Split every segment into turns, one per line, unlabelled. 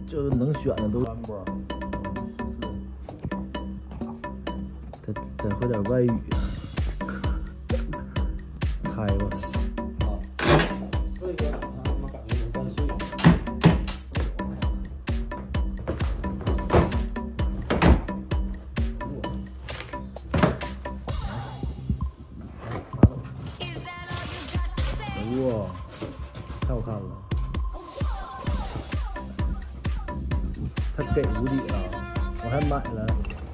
就能选的都。得会点外语啊，猜吧。
睡个晚上，他妈感觉能半睡。
哇，太好看了！他给无底了，我还买了。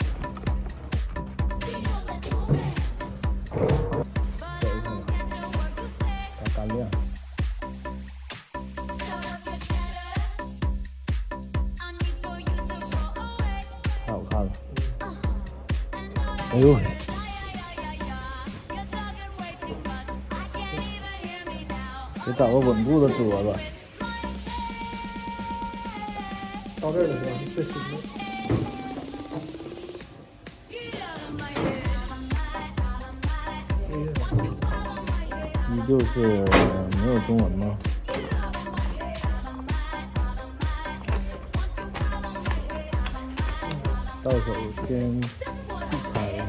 走一看吧，大干亮，太好看了！哎呦！ 得找个稳固的桌子。
到这儿的时候是最舒服。
依旧是没有中文吗？到手先不开了。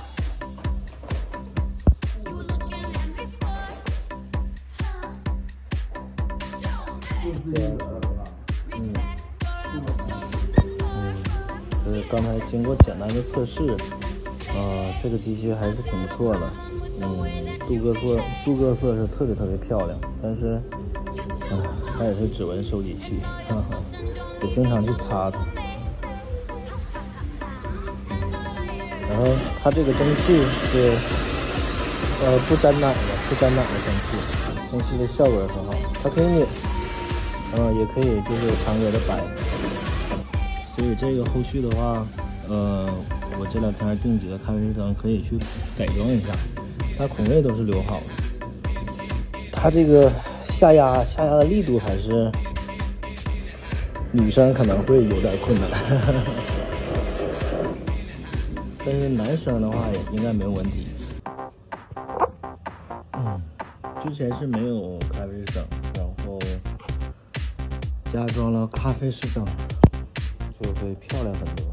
刚才经过简单的测试，这个机器还是挺不错的。镀铬色是特别漂亮，但是，它也是指纹收集器，得经常去擦它。然后它这个蒸汽是，不沾奶的蒸汽，蒸汽的效果也很好。它可以拧，也可以就是常规的掰。 所以这个后续的话，我这两天还订几个咖啡师灯，可以去改装一下。它孔位都是留好的，它这个下压的力度还是女生可能会有点困难，但是男生的话也应该没有问题。之前是没有咖啡师灯，然后加装了咖啡师灯。就会漂亮很多。